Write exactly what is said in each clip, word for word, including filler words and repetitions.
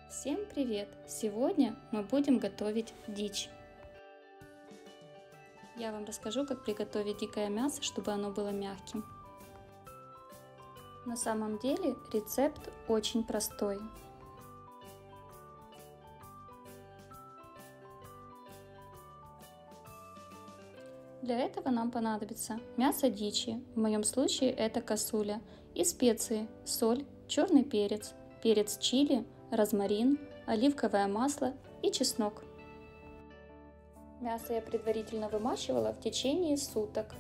Всем привет! Сегодня мы будем готовить дичь. Я вам расскажу, как приготовить дикое мясо, чтобы оно было мягким. На самом деле рецепт очень простой. Для этого нам понадобится мясо дичи, в моем случае это косуля, и специи: соль, черный перец, перец чили, розмарин, оливковое масло и чеснок. Мясо я предварительно вымачивала в течение суток.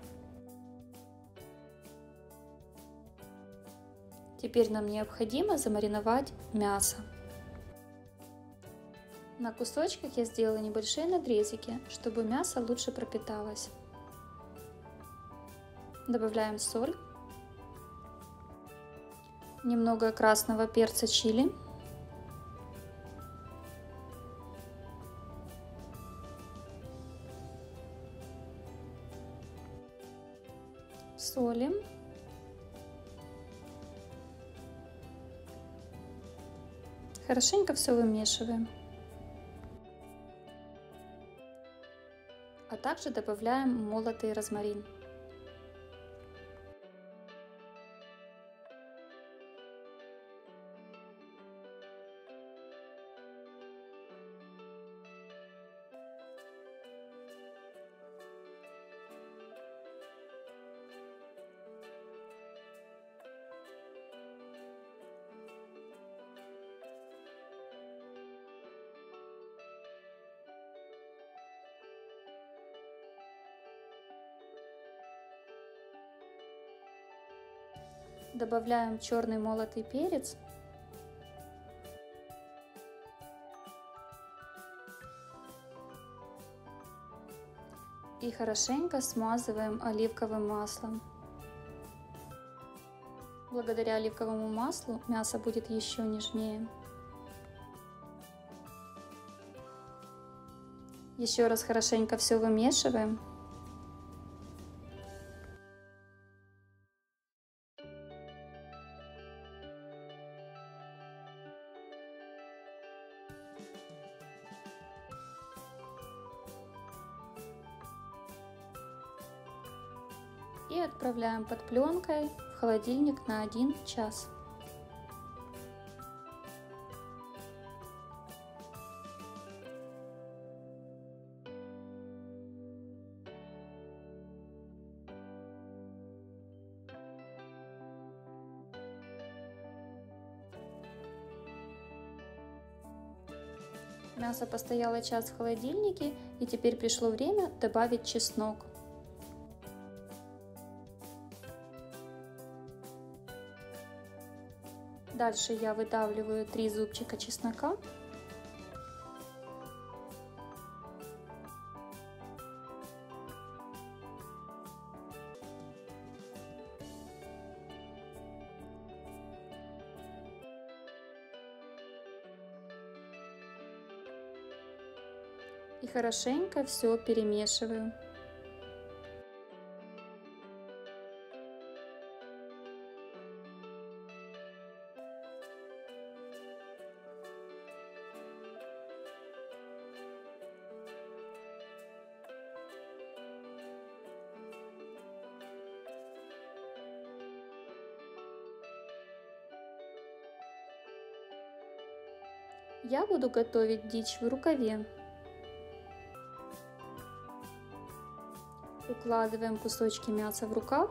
Теперь нам необходимо замариновать мясо. На кусочках я сделала небольшие надрезики, чтобы мясо лучше пропиталось. Добавляем соль, немного красного перца чили, солим, хорошенько все вымешиваем. А также добавляем молотый розмарин. Добавляем черный молотый перец. И хорошенько смазываем оливковым маслом. Благодаря оливковому маслу мясо будет еще нежнее. Еще раз хорошенько все вымешиваем. И отправляем под пленкой в холодильник на один час. Мясо постояло час в холодильнике, и теперь пришло время добавить чеснок. Дальше я выдавливаю три зубчика чеснока. И хорошенько все перемешиваю. Я буду готовить дичь в рукаве. Укладываем кусочки мяса в рукав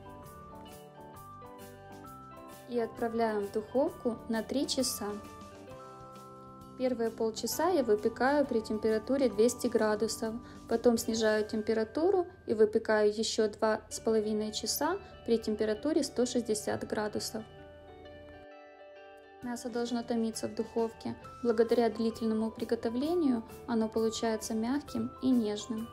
и отправляем в духовку на три часа. Первые полчаса я выпекаю при температуре двести градусов, потом снижаю температуру и выпекаю еще два с половиной часа при температуре сто шестьдесят градусов. Мясо должно томиться в духовке. Благодаря длительному приготовлению оно получается мягким и нежным.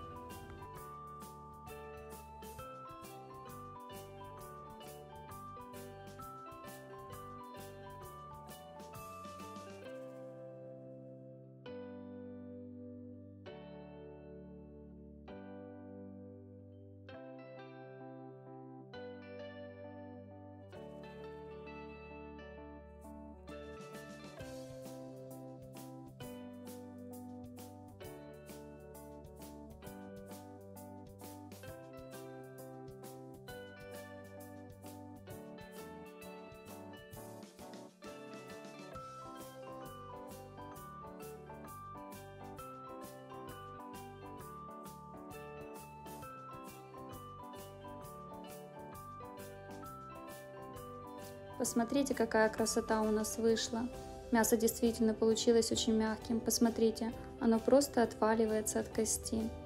Посмотрите, какая красота у нас вышла. Мясо действительно получилось очень мягким. Посмотрите, оно просто отваливается от кости.